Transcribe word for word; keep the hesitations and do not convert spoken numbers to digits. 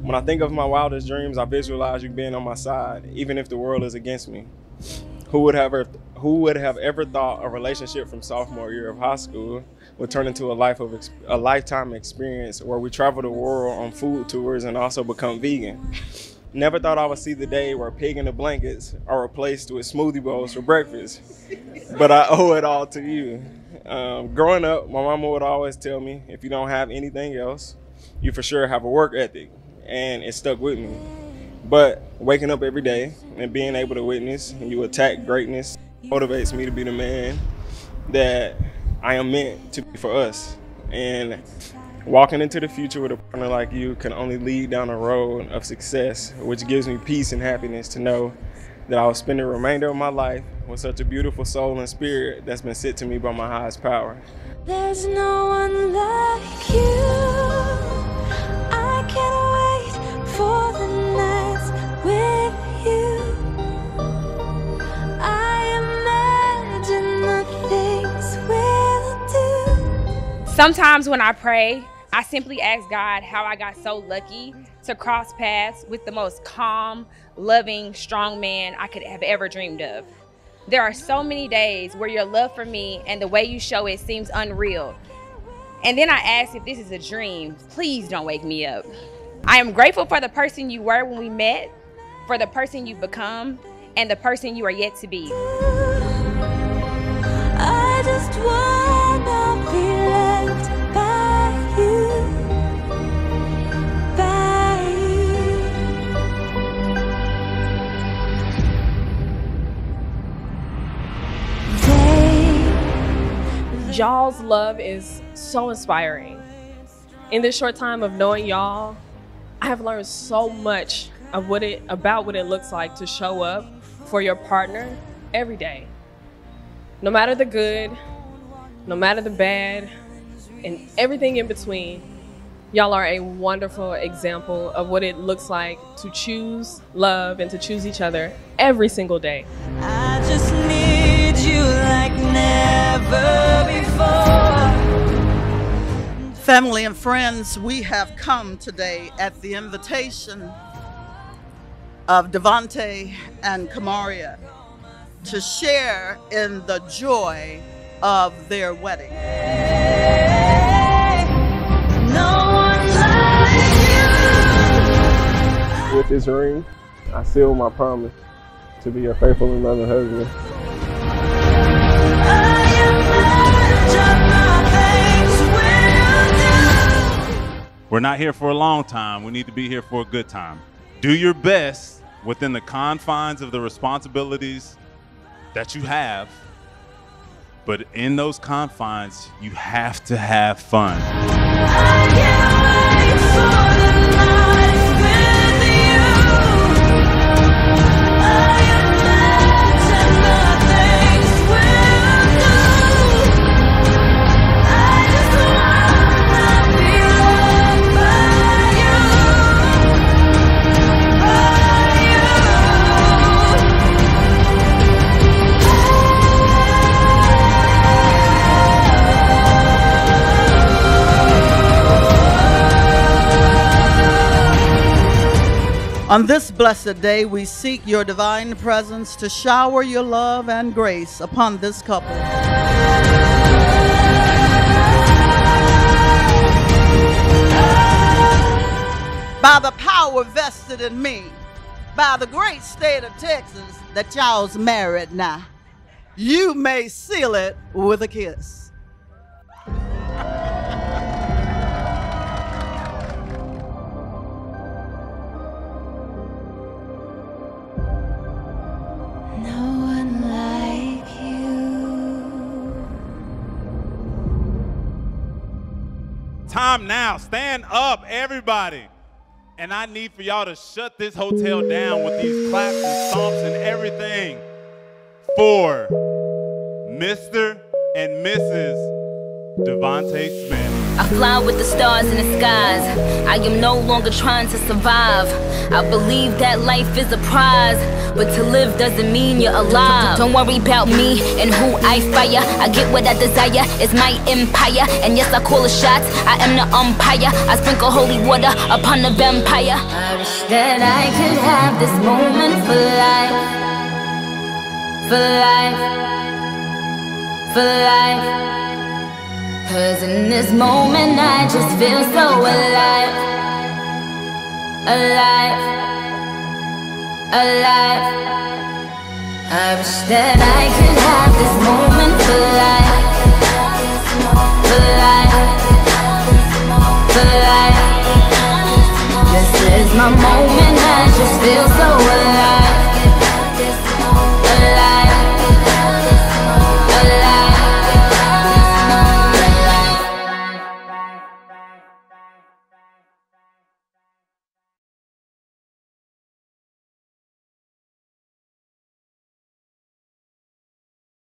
When I think of my wildest dreams, I visualize you being on my side, even if the world is against me. Who would have ever, who would have ever thought a relationship from sophomore year of high school would turn into a life of ex a lifetime experience where we travel the world on food tours and also become vegan? Never thought I would see the day where pig in the blankets are replaced with smoothie bowls for breakfast, but I owe it all to you. Um, growing up, my mama would always tell me, if you don't have anything else, you for sure have a work ethic, and it stuck with me. But waking up every day and being able to witness you attack greatness motivates me to be the man that I am meant to be for us. And walking into the future with a partner like you can only lead down a road of success, which gives me peace and happiness to know that I will spend the remainder of my life with such a beautiful soul and spirit that's been sent to me by my highest power. There's no one like you. I can't wait for the nights with you. I imagine the things we'll do. Sometimes when I pray, I simply ask God how I got so lucky to cross paths with the most calm, loving, strong man I could have ever dreamed of. There are so many days where your love for me and the way you show it seems unreal. And then I ask if this is a dream. Please don't wake me up. I am grateful for the person you were when we met, for the person you've become, and the person you are yet to be. I just wanna be loved by you, by you. Y'all's love is so inspiring. In this short time of knowing y'all, I have learned so much of what it about what it looks like to show up for your partner every day. No matter the good, no matter the bad, and everything in between, y'all are a wonderful example of what it looks like to choose love and to choose each other every single day. I just need you like never before. Family and friends, we have come today at the invitation of Devontae and Kamaria to share in the joy of their wedding. No one like you. With this ring, I seal my promise to be your faithful and loving husband. We're not here for a long time. We need to be here for a good time. Do your best within the confines of the responsibilities that you have, but in those confines, you have to have fun. I can't wait for the night with you. I imagine the things we'll do. I just wanna be loved by you, by you. On this blessed day, we seek your divine presence to shower your love and grace upon this couple. By the power vested in me, by the great state of Texas, that y'all's married now, you may seal it with a kiss. No one like you. Time now. Stand up, everybody. And I need for y'all to shut this hotel down with these claps and stomps and everything for Mister and Missus Devontae Smith. I fly with the stars in the skies. I am no longer trying to survive. I believe that life is a prize, but to live doesn't mean you're alive. Don't worry about me and who I fire. I get what I desire, it's my empire. And yes, I call the shots, I am the umpire. I sprinkle holy water upon the vampire. I wish that I could have this moment for life. For life. For life. Cause in this moment I just feel so alive. Alive. Alive. I wish that I could have this moment for life. For life. For life. This is my moment.